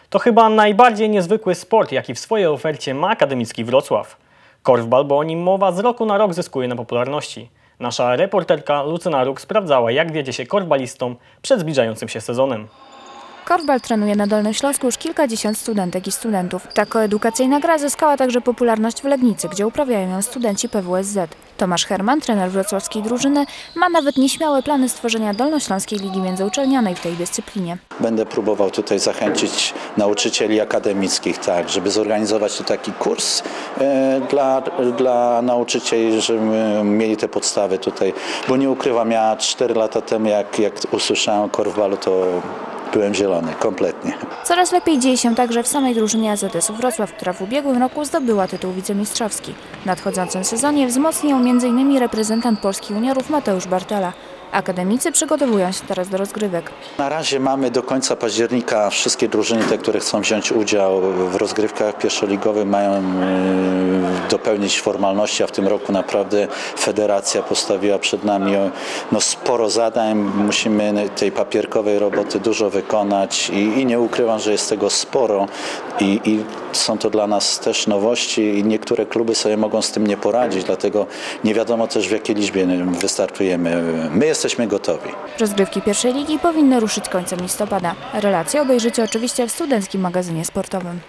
To chyba najbardziej niezwykły sport, jaki w swojej ofercie ma Akademicki Wrocław. Korfbal, bo o nim mowa, z roku na rok zyskuje na popularności. Nasza reporterka Lucyna Róg sprawdzała, jak wiedzie się korfbalistom przed zbliżającym się sezonem. Korfbal trenuje na Dolnym Śląsku już kilkadziesiąt studentek i studentów. Ta koedukacyjna gra zyskała także popularność w Legnicy, gdzie uprawiają ją studenci PWSZ. Tomasz Herman, trener wrocławskiej drużyny, ma nawet nieśmiałe plany stworzenia Dolnośląskiej Ligi Międzyuczelnianej w tej dyscyplinie. Będę próbował tutaj zachęcić nauczycieli akademickich, tak, żeby zorganizować tu taki kurs dla nauczycieli, żeby mieli te podstawy tutaj. Bo nie ukrywam, ja 4 lata temu, jak usłyszałem o korfbalu, to byłem zielony, kompletnie. Coraz lepiej dzieje się także w samej drużynie AZS-u Wrocław, która w ubiegłym roku zdobyła tytuł wicemistrzowski. W nadchodzącym sezonie wzmocni ją m.in. reprezentant Polski juniorów Mateusz Bartela. Akademicy przygotowują się teraz do rozgrywek. Na razie mamy do końca października wszystkie drużyny, te, które chcą wziąć udział w rozgrywkach pierwszoligowych, mają dopełnić formalności, a w tym roku naprawdę federacja postawiła przed nami sporo zadań. Musimy tej papierkowej roboty dużo wykonać i nie ukrywam, że jest tego sporo i są to dla nas też nowości i niektóre kluby sobie mogą z tym nie poradzić, dlatego nie wiadomo też, w jakiej liczbie wystartujemy. My jesteśmy gotowi. Rozgrywki pierwszej ligi powinny ruszyć końcem listopada. Relacje obejrzycie oczywiście w studenckim magazynie sportowym.